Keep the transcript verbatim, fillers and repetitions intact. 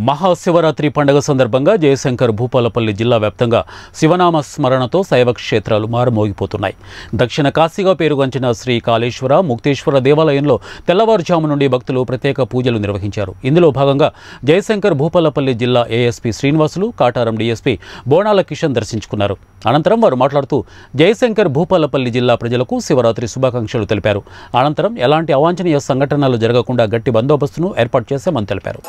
మహాశివరాత్రి పండుగ సందర్భంగా జయశంకర్ భూపాలపల్లి జిల్లా వ్యాప్తంగా శివనామ స్మరణతో శైవ క్షేత్రాలు మారుమోగిపోతున్నాయి. దక్షిణ కాశీగా పేరుగాంచిన శ్రీ కాళేశ్వర ముక్తేశ్వర దేవాలయంలో తెల్లవారుజాము నుండి భక్తులు ప్రత్యేక పూజలు నిర్వహించారు. ఇందులో భాగంగా జయశంకర్ భూపాలపల్లి జిల్లా ఏఎస్పీ శ్రీనివాసులు, కాటారం డీఎస్పీ బోనాల కిషన్ దర్శించుకున్నారు. అనంతరం వారు మాట్లాడుతూ జయశంకర్ భూపాలపల్లి జిల్లా ప్రజలకు శివరాత్రి శుభాకాంక్షలు తెలిపారు. అనంతరం ఎలాంటి అవాంఛనీయ సంఘటనలు జరగకుండా గట్టి బందోబస్తును ఏర్పాటు చేశామని తెలిపారు.